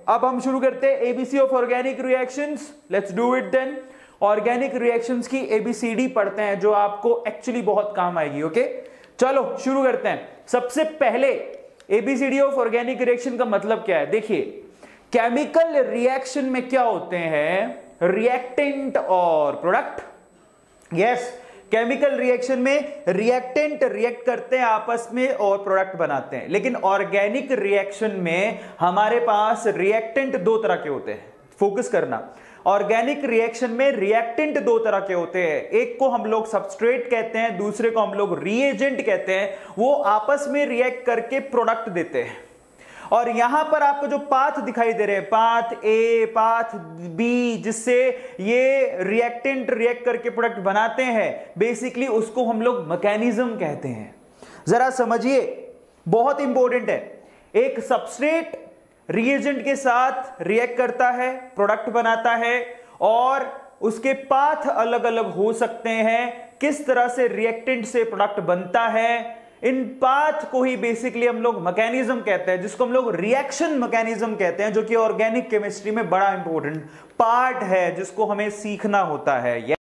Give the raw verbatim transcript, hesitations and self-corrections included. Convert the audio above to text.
अब हम शुरू करते हैं ABC of organic reactions. Let's do it then. Organic reactions की एबीसीडी पढ़ते हैं जो आपको एक्चुअली बहुत काम आएगी। ओके चलो शुरू करते हैं। सबसे पहले एबीसीडी ऑफ ऑर्गेनिक रिएक्शन का मतलब क्या है? देखिए केमिकल रिएक्शन में क्या होते हैं? रिएक्टेंट और प्रोडक्ट। यस, केमिकल रिएक्शन में रिएक्टेंट रिएक्ट करते हैं आपस में और प्रोडक्ट बनाते हैं, लेकिन ऑर्गेनिक रिएक्शन में हमारे पास रिएक्टेंट दो तरह के होते हैं। फोकस करना, ऑर्गेनिक रिएक्शन में रिएक्टेंट दो तरह के होते हैं। एक को हम लोग सबस्ट्रेट कहते हैं, दूसरे को हम लोग रिएजेंट कहते हैं। वो आपस में रिएक्ट करके प्रोडक्ट देते हैं। और यहां पर आपको जो पाथ दिखाई दे रहे हैं, पाथ ए, पाथ बी, जिससे ये रिएक्टेंट रिएक्ट करके प्रोडक्ट बनाते हैं, बेसिकली उसको हम लोग मैकेनिज्म कहते हैं। जरा समझिए, बहुत इंपॉर्टेंट है। एक सबस्ट्रेट रिएजेंट के साथ रिएक्ट करता है, प्रोडक्ट बनाता है, और उसके पाथ अलग अलग हो सकते हैं। किस तरह से रिएक्टेंट से प्रोडक्ट बनता है, इन पाथ को ही बेसिकली हम लोग मैकेनिज्म कहते हैं, जिसको हम लोग रिएक्शन मैकेनिज्म कहते हैं, जो कि ऑर्गेनिक केमिस्ट्री में बड़ा इंपॉर्टेंट पार्ट है जिसको हमें सीखना होता है।